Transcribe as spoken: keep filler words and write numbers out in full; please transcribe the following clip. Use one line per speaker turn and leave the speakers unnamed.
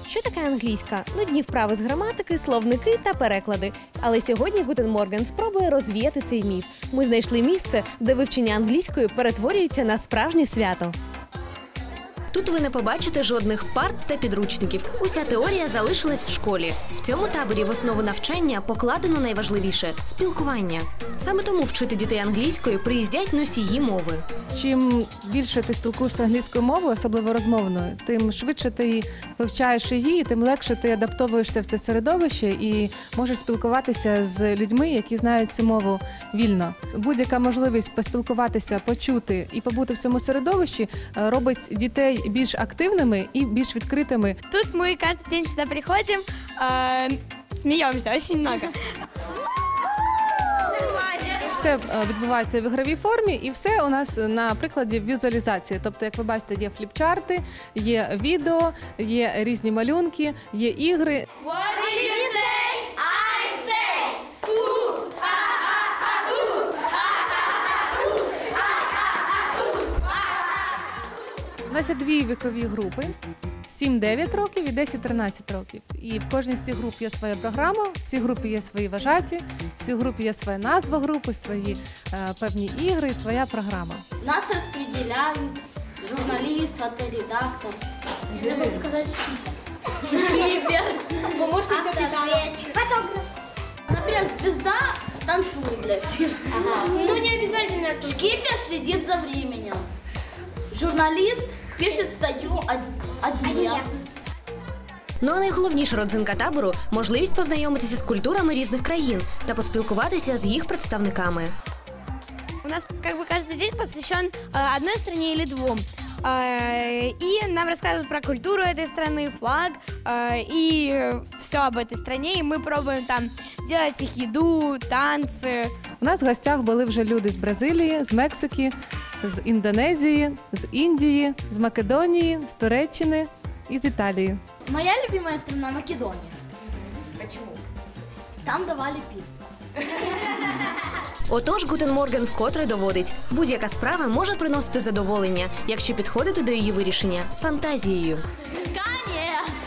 Що таке англійська? Нудні вправи з граматики, словники та переклади. Але сьогодні Гутен Морген спробує розвіяти цей міф. Ми знайшли місце, де вивчення англійської перетворюється на справжнє свято. Тут ви не побачите жодних парт та підручників. Уся теорія залишилась в школі. В цьому таборі в основу навчання покладено найважливіше – спілкування. Саме тому вчити дітей англійської приїздять носії мови.
Чим більше ти спілкуєшся англійською мовою, особливо розмовною, тим швидше ти вивчаєш її, тим легше ти адаптовуєшся в це середовище і можеш спілкуватися з людьми, які знають цю мову вільно. Будь-яка можливість поспілкуватися, почути і побути в цьому середовищі робить дітей більш активными и більш відкритими.
Тут мы каждый день сюда приходим, э, смеемся очень много.
Все відбувається в ігровій формі, і все у нас на прикладі візуалізації. Тобто, як ви бачите, є фліпчарти, є відео, є різні малюнки, є ігри. У нас є дві вікові групи – сім-дев'ять років і десять-тринадцять років. І в кожній з цих груп є своя програма, в цій групі є свої вважаті, в цій групі є своя назва групи, свої е, певні ігри і своя програма.
Нас розподіляють журналіст, фоторедактор, треба сказати, шкіпер, помощник капітана. Фотограф. Наприклад, звезда танцює для всіх. Ага. Ну не обов'язково. Шкіпер слідить за временем. Журналіст пише статтю о дні.
Ну а найголовніша родзинка табору – можливість познайомитися з культурами різних країн та поспілкуватися з їх представниками.
У нас как бы каждый день посвящен э, одной стране или двум. Э, и нам рассказывают про культуру этой страны, флаг э, и все об этой стране. И мы пробуем там делать их еду, танцы.
У нас в гостях були вже люди з Бразилії, з Мексики, з Індонезії, з Індії, з Македонії, з Туреччини і з Італії.
Моя любимая страна Македония. Почему? Там давали пиццу.
Отож, Гутен Морген вкотре доводить – будь-яка справа може приносити задоволення, якщо підходити до її вирішення з фантазією.
Конець!